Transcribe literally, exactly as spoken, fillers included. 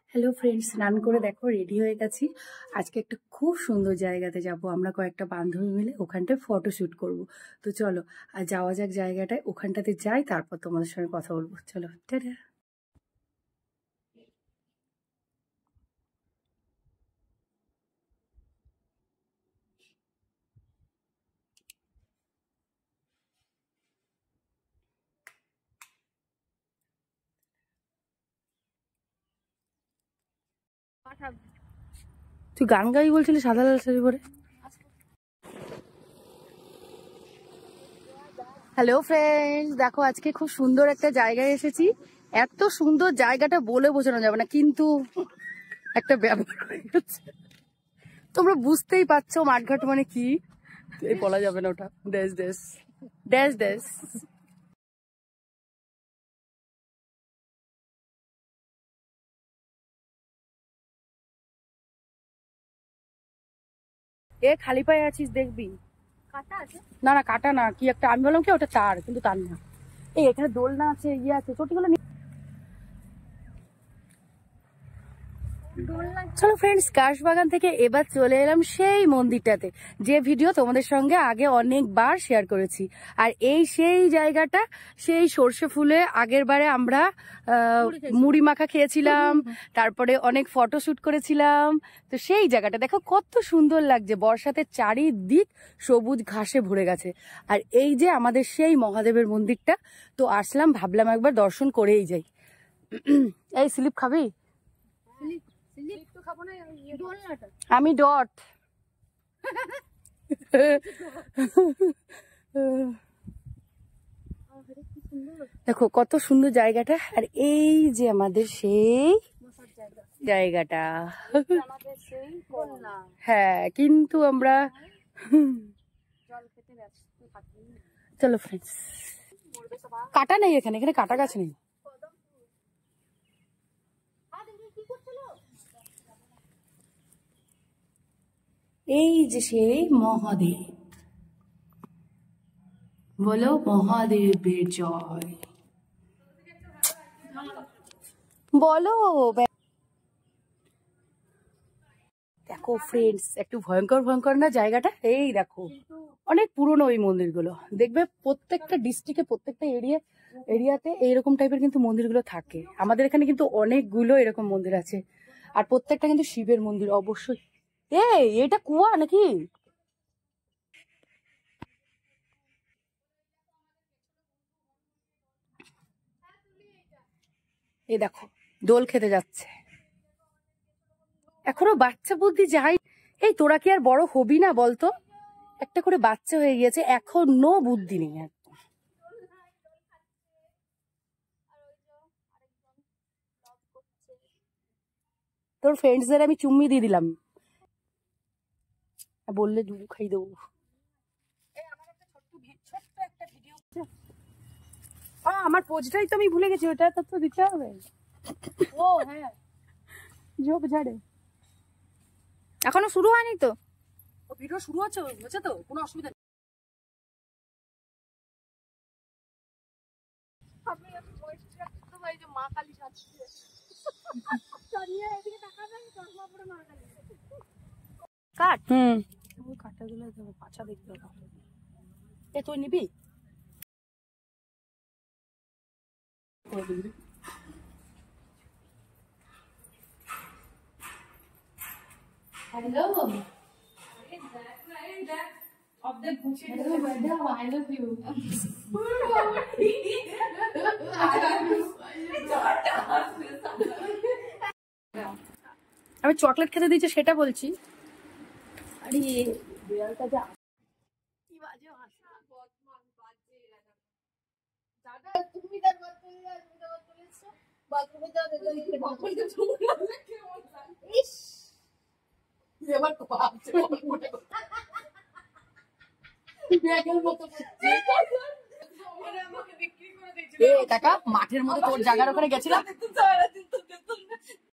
Hello friends, স্নান করে দেখো রেডি হয়ে গেছি। আজকে একটা খুব সুন্দর জায়গাতে যাব। আমরা কয়েকটা বান্ধবী মিলে ওখানটায় ফটো শ্যুট করবো। তো চলো আর যাওয়া যাক জায়গাটায়, ওখানটাতে যাই, তারপর তোমাদের সঙ্গে কথা বলবো। চলো টাটা। তুই গান গাই বলছিলি সাদা লাল শাড়ি পরে। হ্যালো ফ্রেন্ডস, দেখো আজকে খুব সুন্দর একটা জায়গায় এসেছি। এত সুন্দর জায়গাটা বলে বোঝানো যাবে না, কিন্তু একটা ব্যাপার হয়ে গেছে। তোমরা বুঝতেই পারছো মাঠঘাট মানে কি। এই বলা যাবে না ওটা। Dash dash dash dash. এ খালি পায়ে আছিস দেখবি। কাটা আছে? না না কাটা না, কি একটা আমি বললাম কি ওটা তার, কিন্তু তার না। এই এখানে দোলনা আছে, ইয়ে আছে, চটিগুলো। চলো ফ্রেন্ডস, কাশবাগান থেকে এবার চলে এলাম সেই মন্দিরটাতে, যে ভিডিও তোমাদের সঙ্গে আগে অনেকবার শেয়ার করেছি। আর এই সেই জায়গাটা, সেই সর্ষে ফুলে আগের বারে আমরা মুড়ি মাখা খেয়েছিলাম, তারপরে অনেক ফটো শুট করেছিলাম। তো সেই জায়গাটা দেখো কত সুন্দর লাগছে, বর্ষাতে চারিদিক সবুজ ঘাসে ভরে গেছে। আর এই যে আমাদের সেই মহাদেবের মন্দিরটা, তো আসলাম, ভাবলাম একবার দর্শন করেই যাই। এই স্লিপ খাবি? আমি ডট। দেখো কত সুন্দর জায়গাটা। আর এই যে আমাদের সেই জায়গাটা, হ্যাঁ, কিন্তু আমরা চলো ফ্রেন্ডস, কাটা নেই এখানে, এখানে কাটা গাছ নেই। এই যে সেই মহাদেব, বলো মহাদেবের জয়, বলো। দেখো ফ্রেন্ডস, একটু ভয়ঙ্কর ভয়ঙ্কর না জায়গাটা? এই দেখো অনেক পুরনো ওই মন্দিরগুলো, দেখবে প্রত্যেকটা ডিস্ট্রিক্টে প্রত্যেকটা এরিয়া এরিয়াতে এইরকম টাইপের কিন্তু মন্দিরগুলো থাকে। আমাদের এখানে কিন্তু অনেকগুলো এরকম মন্দির আছে, আর প্রত্যেকটা কিন্তু শিবের মন্দির অবশ্যই। এই এটা কুয়া নাকি? এই দেখো দোল খেতে যাচ্ছে, এখনো বাচ্চা বুদ্ধি যাই। এই তোরা কি আর বড় হবি না বলতো? একটা করে বাচ্চা হয়ে গিয়েছে, এখনো বুদ্ধি নেই একদম। তোর ফ্রেন্ডসদের আমি চুম্মি দিয়ে দিলাম, বললে দুধ খাই দেবো। আমার পোজটাই তো আমি ভুলে গেছি, ওটা তো দিতে হবে। ও হ্যাঁ, ঝোপ ঝাড়ে এখনো শুরু হয়নি তো। ভিডিও শুরু হচ্ছে, হচ্ছে তো, কোনো অসুবিধা নেই। মা কালী কাঠ, হুম, কাঠটা গুলো পাছা দেখতে হবে। এ তুই নিবি? Hello. Of the Hello, madam. I love you. আমি চকলেট খেতে দিয়েছি সেটা বলছি। আরে বিড়ালটা যা কি বাজে ভাষা। দাদা তুমি তার বাদ বললে, তুমি তার বাদ বলেছো বাথরুমে যাও, দেখলে বাথরুমে যাও। ইস এবার তো আছে মোটা ব্যাগের মতো করছে। ওরে আমাকে বিক্রি করে দিয়েছিল। এ টাকা মাঠের মধ্যে তোর জায়গার ওখানে গেছিলাম।